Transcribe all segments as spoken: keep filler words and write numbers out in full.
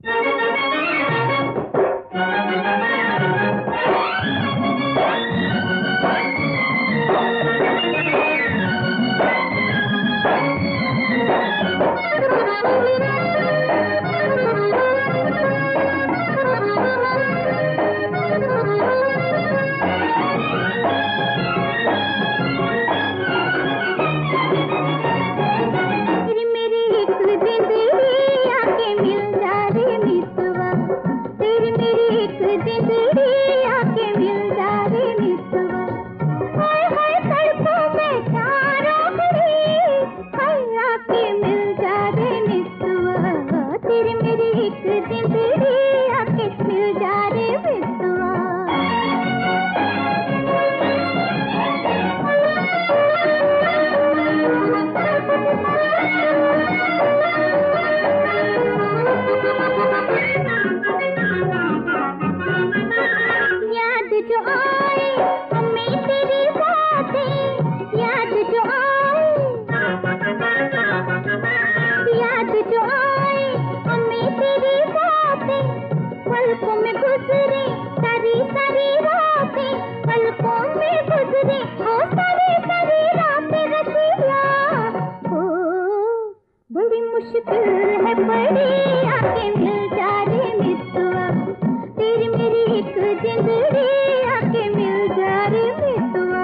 मुश्किल है बड़ी आके मिल जा रे मितवा, तेरी मेरी एक जिंदगी आके मिल जा रे मितवा।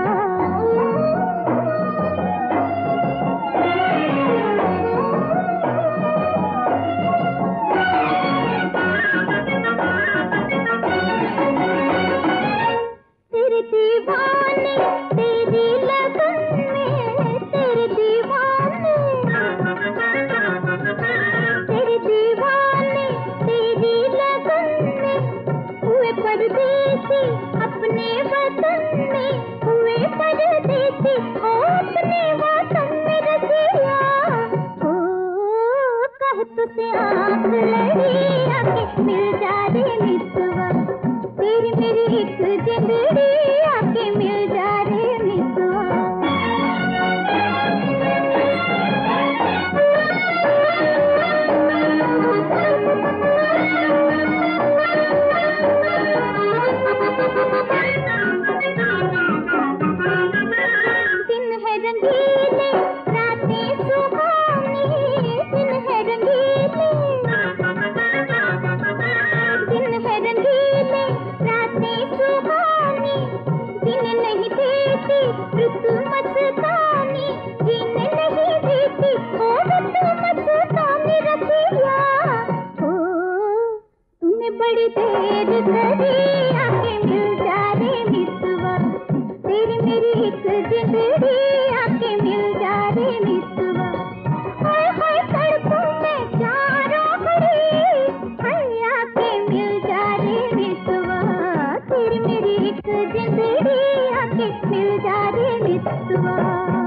तेरे दीवाने तेरी लगन में, तेरे दीवाने तेरे दीवाने तेरी लगन में, हुए परदेसी अपने वतन में, हुए परदेसी ओ अपने वतन में रसिया। ओ कह तुझसे आँख लड़ी आके मिल जा रे मितवा, तेरी मेरी एक जिंदगी आके मिल जा रे मितवा। दिन है रंगीले रातें सुहानी, दिन है रंगीले दिन है रंगीले रातें सुहानी, जीने नहीं देती ऋतु मस्तानी, जीने नहीं देती ओ ऋतु मस्तानी रसिया। ओ तूने बड़ी देर करी आके मिल जा रे मितवा, तेरी मेरी एक जिंदगी आके मिल जा रे मितवा। हाय हाय सड़कों में चारों घड़ी हाय आके मिल जा रे मितवा, तेरी मेरी एक जिंदगी आके मिल जा रे मितवा।